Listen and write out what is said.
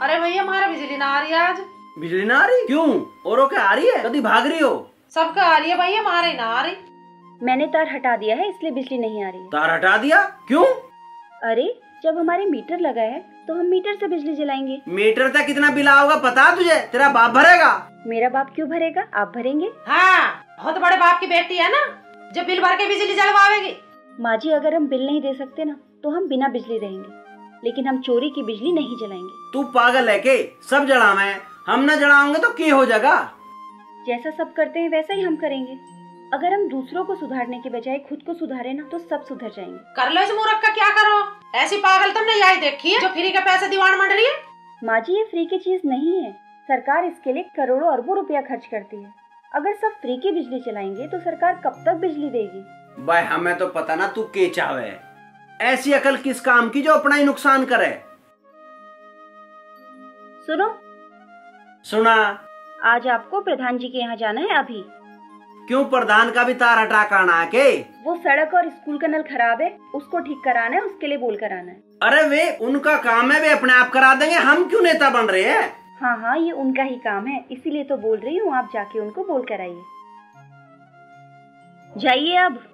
अरे भैया हमारा बिजली ना आ रही आज। बिजली ना आ रही? क्यों? औरों के आ रही है? कभी भाग रही हो? सबका आ रही है भैया, हमारे ना आ रही। मैंने तार हटा दिया है इसलिए बिजली नहीं आ रही है। तार हटा दिया? क्यों? अरे जब हमारे मीटर लगा है तो हम मीटर से बिजली जलाएंगे। मीटर तक कितना बिल होगा पता तुझे? तेरा बाप भरेगा। मेरा बाप क्यों भरेगा, आप भरेंगे। हाँ, बहुत बड़े बाप की बेटी है ना, जो बिल भर के बिजली जलवाएगी। माँ जी अगर हम बिल नहीं दे सकते ना तो हम बिना बिजली रहेंगे, लेकिन हम चोरी की बिजली नहीं जलाएंगे। तू पागल है के? सब जलावे, हम न जलाओगे तो क्या हो जाएगा? जैसा सब करते हैं वैसा ही हम करेंगे। अगर हम दूसरों को सुधारने के बजाय खुद को सुधारे ना तो सब सुधर जाएंगे। कर लो इस मूर्ख का क्या करो, ऐसी पागल तुमने यही देखी है जो फ्री के पैसे दीवान मंड रही है। माँ जी ये फ्री की चीज नहीं है, सरकार इसके लिए करोड़ों अरबों रुपया खर्च करती है। अगर सब फ्री की बिजली चलाएंगे तो सरकार कब तक बिजली देगी। भाई हमें तो पता ना तू के चाहे, ऐसी अकल किस काम की जो अपना ही नुकसान करे। सुनो, सुना? आज आपको प्रधान जी के यहाँ जाना है अभी। क्यों? प्रधान का भी तार हटा कर आना है के? वो सड़क और स्कूल का नल खराब है, उसको ठीक कराना है, उसके लिए बोल कर आना है। अरे वे उनका काम है, वे अपने आप करा देंगे, हम क्यों नेता बन रहे हैं? हाँ हाँ ये उनका ही काम है, इसीलिए तो बोल रही हूँ, आप जाके उनको बोल कर आइए। जाइए अब।